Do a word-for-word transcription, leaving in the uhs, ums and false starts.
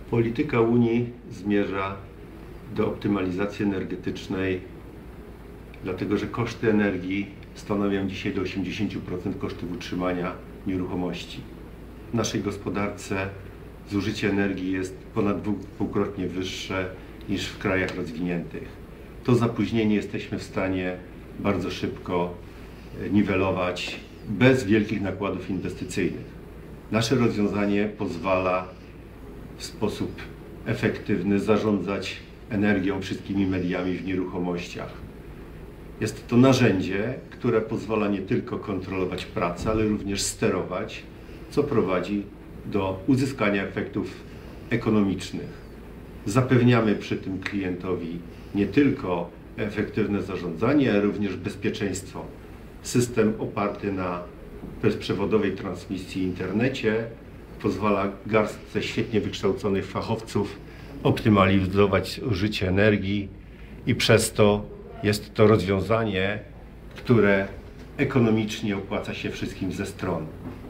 Polityka Unii zmierza do optymalizacji energetycznej, dlatego że koszty energii stanowią dzisiaj do osiemdziesięciu procent kosztów utrzymania nieruchomości. W naszej gospodarce zużycie energii jest ponad dwukrotnie wyższe niż w krajach rozwiniętych. To zapóźnienie jesteśmy w stanie bardzo szybko niwelować bez wielkich nakładów inwestycyjnych. Nasze rozwiązanie pozwala w sposób efektywny zarządzać energią wszystkimi mediami w nieruchomościach. Jest to narzędzie, które pozwala nie tylko kontrolować pracę, ale również sterować, co prowadzi do uzyskania efektów ekonomicznych. Zapewniamy przy tym klientowi nie tylko efektywne zarządzanie, ale również bezpieczeństwo. System oparty na bezprzewodowej transmisji internecie pozwala garstce świetnie wykształconych fachowców optymalizować zużycie energii i przez to jest to rozwiązanie, które ekonomicznie opłaca się wszystkim ze stron.